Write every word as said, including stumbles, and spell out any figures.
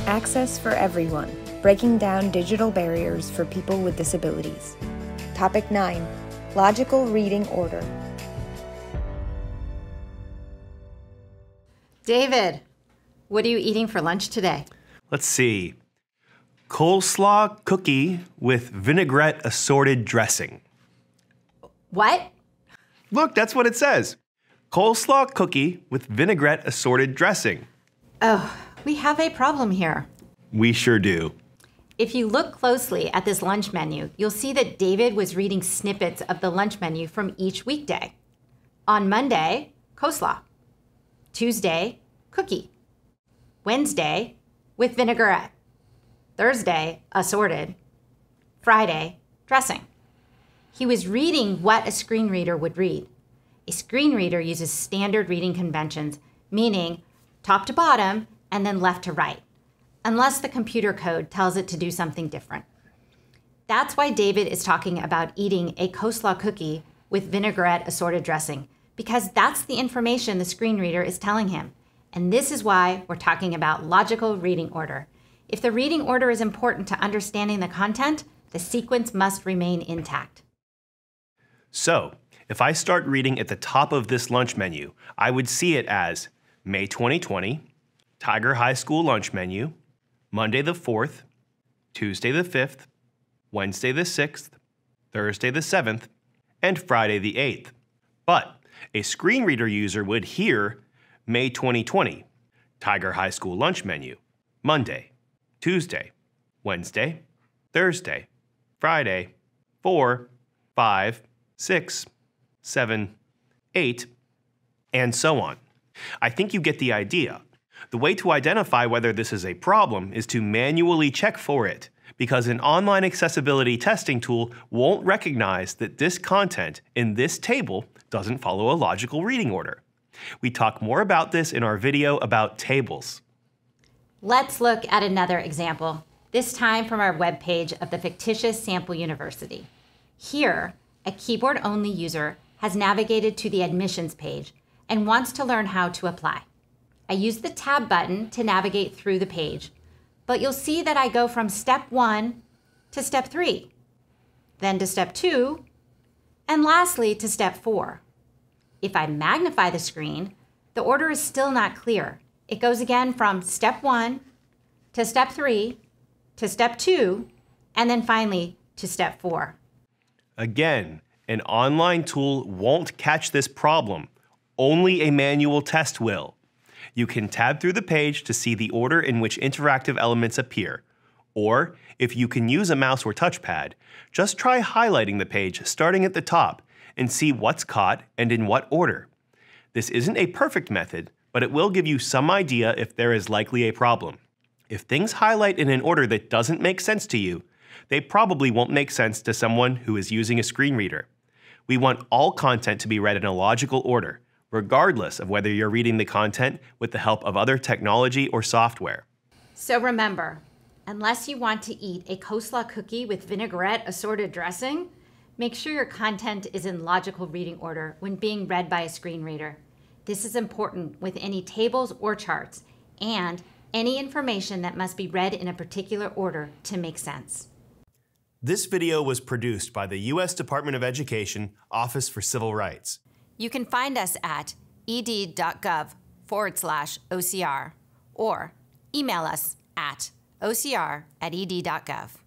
Access for everyone, breaking down digital barriers for people with disabilities. Topic nine, logical reading order. David, what are you eating for lunch today? Let's see. Coleslaw cookie with vinaigrette assorted dressing. What? Look, that's what it says. Coleslaw cookie with vinaigrette assorted dressing. Oh, we have a problem here. We sure do. If you look closely at this lunch menu, you'll see that David was reading snippets of the lunch menu from each weekday. On Monday, coleslaw. Tuesday, cookie. Wednesday, with vinaigrette. Thursday, assorted. Friday, dressing. He was reading what a screen reader would read. A screen reader uses standard reading conventions, meaning top to bottom and then left to right, unless the computer code tells it to do something different. That's why David is talking about eating a coleslaw cookie with vinaigrette assorted dressing, because that's the information the screen reader is telling him. And this is why we're talking about logical reading order. If the reading order is important to understanding the content, the sequence must remain intact. So, if I start reading at the top of this lunch menu, I would see it as May twenty twenty, Tiger High School lunch menu, Monday the fourth, Tuesday the fifth, Wednesday the sixth, Thursday the seventh, and Friday the eighth. But a screen reader user would hear May twenty twenty, Tiger High School lunch menu, Monday, Tuesday, Wednesday, Thursday, Friday, four, five, six, seven, eight, and so on. I think you get the idea. The way to identify whether this is a problem is to manually check for it, because an online accessibility testing tool won't recognize that this content in this table doesn't follow a logical reading order. We talk more about this in our video about tables. Let's look at another example, this time from our webpage of the fictitious sample university. Here, a keyboard-only user has navigated to the admissions page and wants to learn how to apply. I use the tab button to navigate through the page, but you'll see that I go from step one to step three, then to step two, and lastly to step four. If I magnify the screen, the order is still not clear. It goes again from step one to step three to step two, and then finally to step four. Again, an online tool won't catch this problem. Only a manual test will. You can tab through the page to see the order in which interactive elements appear. Or, if you can use a mouse or touchpad, just try highlighting the page starting at the top and see what's caught and in what order. This isn't a perfect method, but it will give you some idea if there is likely a problem. If things highlight in an order that doesn't make sense to you, they probably won't make sense to someone who is using a screen reader. We want all content to be read in a logical order, regardless of whether you're reading the content with the help of other technology or software. So remember, unless you want to eat a coleslaw cookie with vinaigrette assorted dressing, make sure your content is in logical reading order when being read by a screen reader. This is important with any tables or charts, and any information that must be read in a particular order to make sense. This video was produced by the U S Department of Education, Office for Civil Rights. You can find us at ed.gov forward slash OCR or email us at ocr at ed.gov.